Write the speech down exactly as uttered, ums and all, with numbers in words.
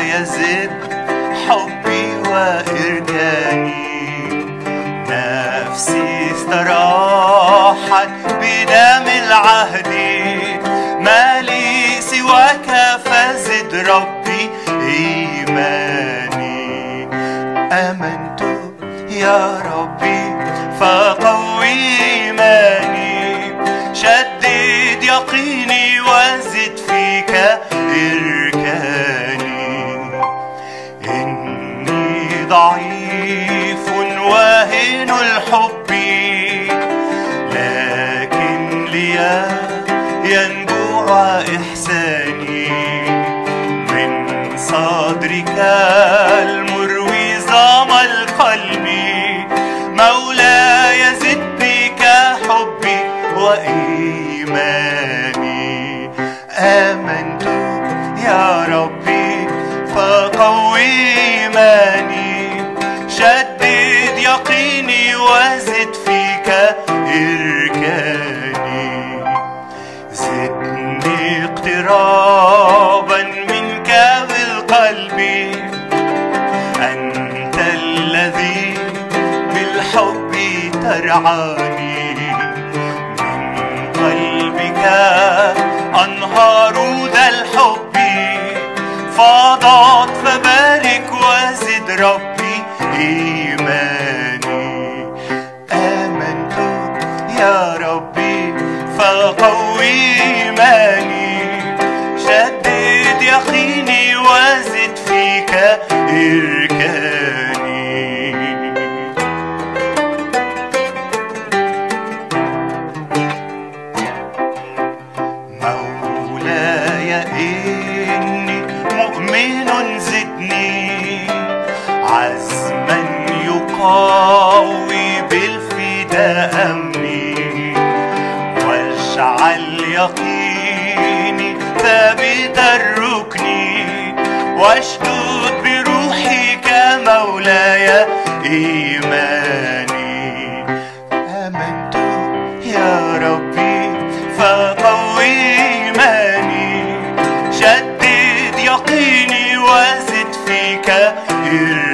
يزد حبي وإرجاني. نفسي استراحت بدم العهد، ما لي سواك فزد ربي إيماني. آمنت يا ربي فقوي إيماني، شدد يقيني وزد فيك إركاني. إني ضعيف واهن الحب، لكن لي ينبوع إحساني من صدرك المروي ظام القلب. مولاي زد بك حبي وإيماني. آمنت يا ربي فقوي إيماني، شدد يقيني وزد فيك إركاني. زدني اقترابا منك بالقلب، أنت الذي بالحب ترعاني. من قلبك أنهار ذا الحب فاضت، فبارك وزد ربي إيماني. آمنت يا ربي فقوي إيماني، شدد يقيني وزد فيك إركاني. مولاي إني مؤمن زدني عزما يقوي بالفداء أمني، واجعل يقيني ثابت الركن، واشدد بروحك مولاي إيماني. آمنت يا ربي فقوي إيماني، شدد يقيني وزد فيك إركاني.